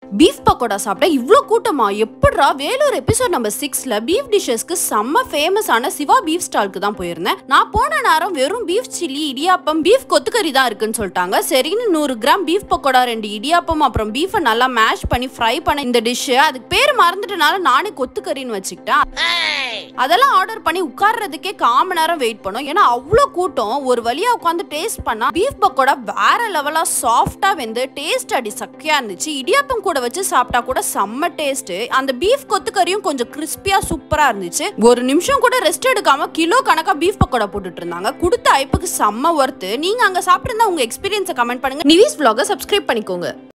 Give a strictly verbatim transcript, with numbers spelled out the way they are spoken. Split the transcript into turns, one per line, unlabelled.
Beef pakoda சாப்பிட்டா இவ்ளோ கூட்டமா? எப்படிரா? வேலூர் எபிசோட் நம்பர் சிக்ஸ்ல பீஃப் டிஷஸ்க்கு செம்ம ஃபேமஸான சிவா பீஃப் ஸ்டாலுக்கு தான் போயிருந்தேன். நான் போன நேரம் வெறும் பீஃப் சில்லி, இடியாப்பம், பீஃப் கொத்துக்கறி தான் இருக்குன்னு சொல்லிட்டாங்க. சரின்னு நூறு கிராம் பீஃப் பக்கோடா, ரெண்டு இடியாப்பம், அப்புறம் பீஃபை நல்லா மேஷ் பண்ணி ஃப்ரை பண்ண இந்த டிஷ், அதுக்கு பேர் மறந்துட்டனால நானே கொத்துக்கறின்னு வச்சுக்கிட்டேன். அதெல்லாம் ஆர்டர் பண்ணி உட்கார்றதுக்கே காம நேரம் வெயிட் பண்ணோம். ஏன்னா அவ்வளோ கூட்டம். ஒரு வழியா உட்காந்து டேஸ்ட் பண்ணா பீஃப் பக்கோடா வேற லெவலா சாஃப்டா வெந்து டேஸ்ட் அடி சக்கையா இருந்துச்சு. இடியாப்பம் கூட வச்சு சாப்பிட்டா கூட செம்ம டேஸ்ட். அந்த பீஃப் கொத்துக்கறியும் கொஞ்சம் கிறிஸ்பியா சூப்பரா இருந்துச்சு. ஒரு நிமிஷம் கூட ரெஸ்ட் எடுக்காம கிலோ கணக்கா பீஃப் பக்கோடா போட்டுட்டு இருந்தாங்க. கொடுத்த ஐப்புக்கு செம்ம ஒர்த்து. நீங்க அங்க சாப்பிட்டு இருந்தா உங்க எக்ஸ்பீரியன்ஸை கமெண்ட் பண்ணுங்க. நிவிஸ் vlog-ஐ சப்ஸ்கிரைப் பண்ணிக்கோங்க.